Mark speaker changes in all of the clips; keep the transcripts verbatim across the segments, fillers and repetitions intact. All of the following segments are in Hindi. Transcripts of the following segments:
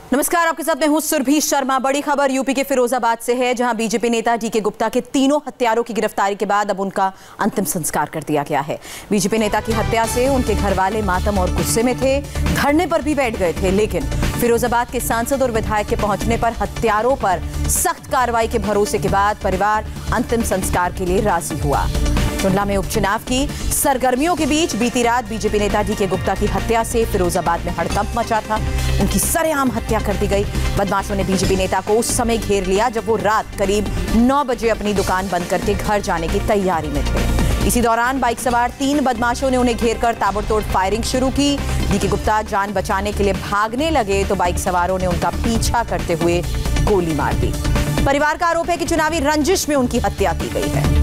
Speaker 1: नमस्कार, आपके साथ मैं हूं सुरभि शर्मा। बड़ी खबर यूपी के फिरोजाबाद से है, जहां बीजेपी नेता डीके गुप्ता के तीनों हत्यारों की गिरफ्तारी के बाद अब उनका अंतिम संस्कार कर दिया गया है। बीजेपी नेता की हत्या से उनके घर वाले मातम और गुस्से में थे, धरने पर भी बैठ गए थे, लेकिन फिरोजाबाद के सांसद और विधायक के पहुंचने पर हत्यारों पर सख्त कार्रवाई के भरोसे के बाद परिवार अंतिम संस्कार के लिए राजी हुआ। टुंडला में उपचुनाव की सरगर्मियों के बीच बीती रात बीजेपी नेता डीके गुप्ता की हत्या से फिरोजाबाद में हड़कंप मचा था। उनकी सरेआम हत्या कर दी गई। बदमाशों ने बीजेपी नेता को उस समय घेर लिया जब वो रात करीब नौ बजे अपनी दुकान बंद करके घर जाने की तैयारी में थे। इसी दौरान बाइक सवार तीन बदमाशों ने उन्हें घेरकर ताबड़तोड़ फायरिंग शुरू की। डीके गुप्ता जान बचाने के लिए भागने लगे तो बाइक सवारों ने उनका पीछा करते हुए गोली मार दी। परिवार का आरोप है कि चुनावी रंजिश में उनकी हत्या की गई है।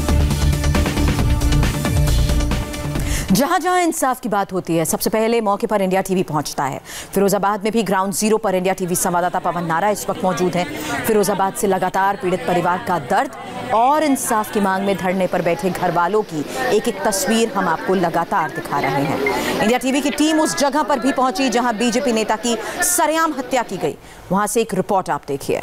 Speaker 1: जहां जहां इंसाफ की बात होती है, सबसे पहले मौके पर इंडिया टीवी पहुंचता है। फिरोजाबाद में भी ग्राउंड जीरो पर इंडिया टीवी संवाददाता पवन नारा इस वक्त मौजूद हैं। फिरोजाबाद से लगातार पीड़ित परिवार का दर्द और इंसाफ की मांग में धरने पर बैठे घर वालों की एक एक तस्वीर हम आपको लगातार दिखा रहे हैं। इंडिया टीवी की टीम उस जगह पर भी पहुंची जहां बीजेपी नेता की सरेआम हत्या की गई। वहां से एक रिपोर्ट आप देखिए।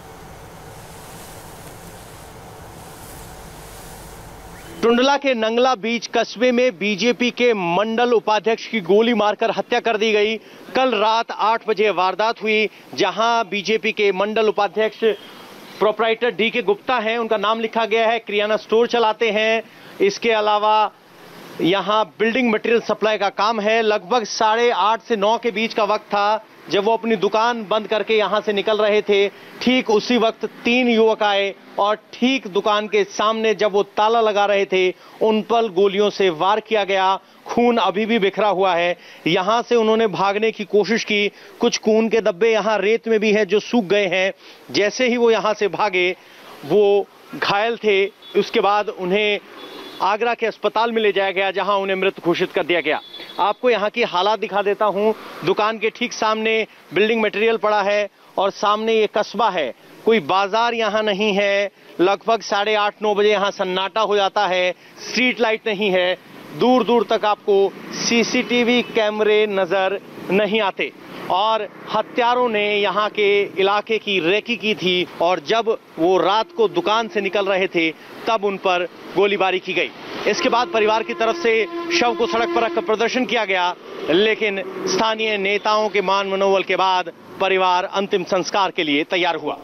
Speaker 2: टुंडला के नंगला बीच कस्बे में बीजेपी के मंडल उपाध्यक्ष की गोली मारकर हत्या कर दी गई। कल रात आठ बजे वारदात हुई, जहां बीजेपी के मंडल उपाध्यक्ष प्रोप्राइटर डीके गुप्ता हैं, उनका नाम लिखा गया है, किराना स्टोर चलाते हैं। इसके अलावा यहां बिल्डिंग मटेरियल सप्लाई का काम है। लगभग साढ़े आठ से नौ के बीच का वक्त था जब वो अपनी दुकान बंद करके यहां से निकल रहे थे। ठीक उसी वक्त तीन युवक आए और ठीक दुकान के सामने जब वो ताला लगा रहे थे, उन पर गोलियों से वार किया गया। खून अभी भी बिखरा हुआ है। यहां से उन्होंने भागने की कोशिश की। कुछ खून के धब्बे यहां रेत में भी है जो सूख गए हैं। जैसे ही वो यहां से भागे, वो घायल थे। उसके बाद उन्हें आगरा के अस्पताल में ले जाया गया, जहां उन्हें मृत घोषित कर दिया गया। आपको यहाँ की हालात दिखा देता हूँ। दुकान के ठीक सामने बिल्डिंग मटेरियल पड़ा है और सामने ये कस्बा है। कोई बाजार यहाँ नहीं है। लगभग साढ़े आठ नौ बजे यहाँ सन्नाटा हो जाता है। स्ट्रीट लाइट नहीं है। दूर दूर तक आपको सीसीटीवी कैमरे नजर नहीं आते। और हत्यारों ने यहाँ के इलाके की रेकी की थी और जब वो रात को दुकान से निकल रहे थे तब उन पर गोलीबारी की गई। इसके बाद परिवार की तरफ से शव को सड़क पर रखकर प्रदर्शन किया गया, लेकिन स्थानीय नेताओं के मान मनोबल के बाद परिवार अंतिम संस्कार के लिए तैयार हुआ।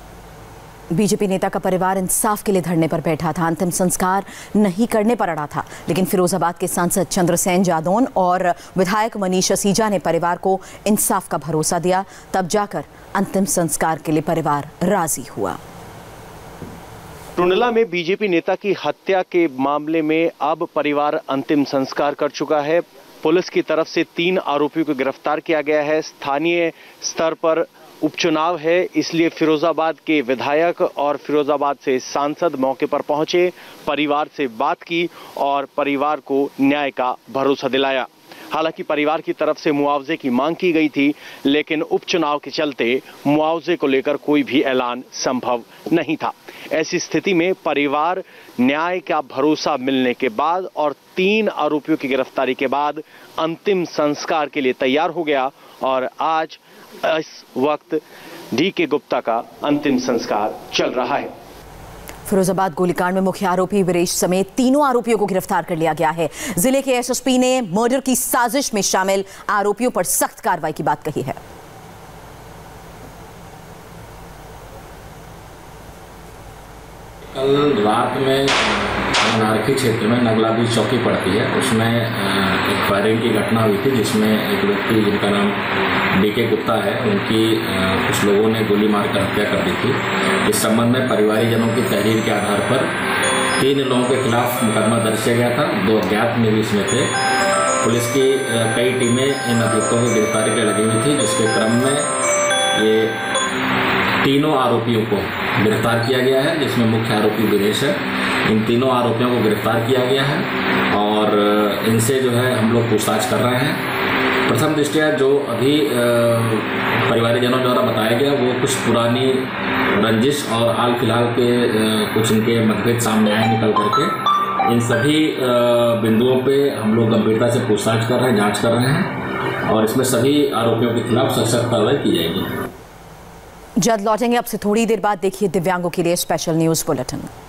Speaker 1: बीजेपी नेता का परिवार इंसाफ के लिए धरने पर बैठा था, अंतिम संस्कार नहीं करने पर अड़ा था, लेकिन फिरोजाबाद के सांसद चंद्रसेन जादौन और विधायक मनीष असीजा ने परिवार को इंसाफ का भरोसा दिया। तब जाकर अंतिम संस्कार के लिए परिवार राजी हुआ।
Speaker 2: टुंडला में बीजेपी नेता की हत्या के मामले में अब परिवार अंतिम संस्कार कर चुका है। पुलिस की तरफ से तीन आरोपियों को गिरफ्तार किया गया है। स्थानीय स्तर पर उपचुनाव है, इसलिए फिरोजाबाद के विधायक और फिरोजाबाद से सांसद मौके पर पहुंचे, परिवार से बात की और परिवार को न्याय का भरोसा दिलाया। हालांकि परिवार की तरफ से मुआवजे की मांग की गई थी, लेकिन उपचुनाव के चलते मुआवजे को लेकर कोई भी ऐलान संभव नहीं था। ऐसी स्थिति में परिवार न्याय का भरोसा मिलने के बाद और तीन आरोपियों की गिरफ्तारी के बाद अंतिम संस्कार के लिए तैयार हो गया और आज इस वक्त डीके गुप्ता का अंतिम संस्कार चल रहा है।
Speaker 1: फिरोजाबाद गोलीकांड में मुख्य आरोपी वीरेश समेत तीनों आरोपियों को गिरफ्तार कर लिया गया है। जिले के एसएसपी ने मर्डर की साजिश में शामिल आरोपियों पर सख्त कार्रवाई की बात कही है।
Speaker 3: कल रात में नारखी क्षेत्र में नगला बीच चौकी पड़ती है, उसमें एक फायरिंग की घटना हुई थी, जिसमें एक व्यक्ति जिनका नाम डीके गुप्ता है, उनकी कुछ लोगों ने गोली मारकर हत्या कर दी थी। इस संबंध में परिवारीजनों की तहरीर के आधार पर तीन लोगों के खिलाफ मुकदमा दर्ज किया गया था। दो अज्ञात में भी इसमें थे। पुलिस की कई टीमें इन अभियुक्तों की गिरफ्तारी के लगी हुई थी, जिसके क्रम में ये तीनों आरोपियों को गिरफ्तार किया गया है, जिसमें मुख्य आरोपी वीरेश है। इन तीनों आरोपियों को गिरफ्तार किया गया है और इनसे जो है हम लोग पूछताछ कर रहे हैं। प्रथम दृष्टया जो अभी परिवारजनों द्वारा बताया गया वो कुछ पुरानी रंजिश और हाल फिलहाल के कुछ इनके मतभेद सामने आए निकल करके। इन सभी बिंदुओं पे हम लोग गंभीरता से पूछताछ कर रहे हैं, जांच कर रहे हैं और इसमें सभी आरोपियों के खिलाफ सख्त सख्त कार्रवाई की जाएगी।
Speaker 1: जल्द लौटेंगे। अब से थोड़ी देर बाद देखिए दिव्यांगों के लिए स्पेशल न्यूज बुलेटिन।